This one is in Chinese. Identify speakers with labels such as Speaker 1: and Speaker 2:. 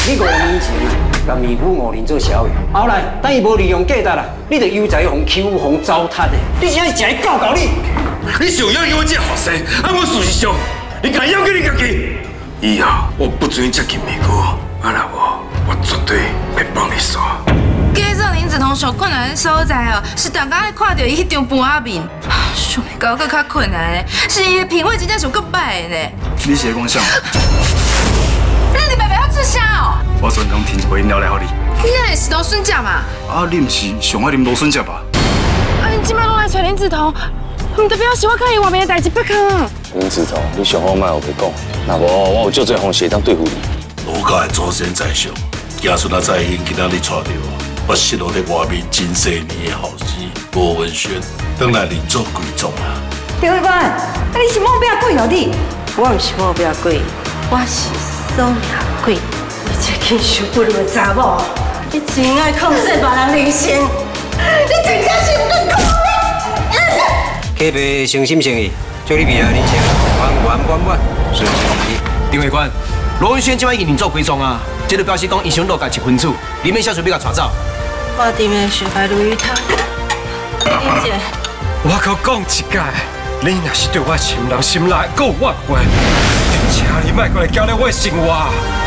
Speaker 1: 你5年前甲咪姑5年做小的，后来等伊无利用价值啦，你就悠哉互欺负、互糟蹋的，你真是一个狗狗你！
Speaker 2: 你想要求我这后生，我事实上，你敢要给你家己？以后我不准接近咪姑，若无，我绝对会帮你耍。
Speaker 3: 加上林子彤上困难的所在哦，是大家看到伊迄张半面，想要搞搁较困难的，是伊的品味真正上搁歹的呢。
Speaker 4: 你是讲啥？
Speaker 3: 你白白要吃虾哦？
Speaker 4: 我专程添一杯饮料来给你。
Speaker 3: 你那是芦笋汁嘛？
Speaker 4: 啊，你唔是上爱啉芦笋汁吧？
Speaker 3: 啊，你今摆拢来找林子彤，唔代表是我看伊外面的代志不可。
Speaker 5: 林子彤，你上好莫有别讲，若无我有足侪方式当对付你。
Speaker 2: 罗家的祖先在上，家属仔在因今仔日带着我失落在外面真多年的后生郭文轩，回来另做贵重啊！
Speaker 6: 刘委官，你是目标鬼哦你？我唔是目标鬼，我是守命鬼。你这轻受不了的查某，你真爱控制别人人生，你真正是唔够讲的。
Speaker 1: 客爸诚心诚意，祝你未来人生圆，顺顺利利。
Speaker 7: 林委官，罗文轩今晚已经做归宗啊，这就表示讲伊想落家一分子，里面小水要甲带走。
Speaker 6: 我伫面想来如意他，林姐，
Speaker 8: 我可讲一届，你若是对我心人心内够挽回，请你莫过来搅了我的生活。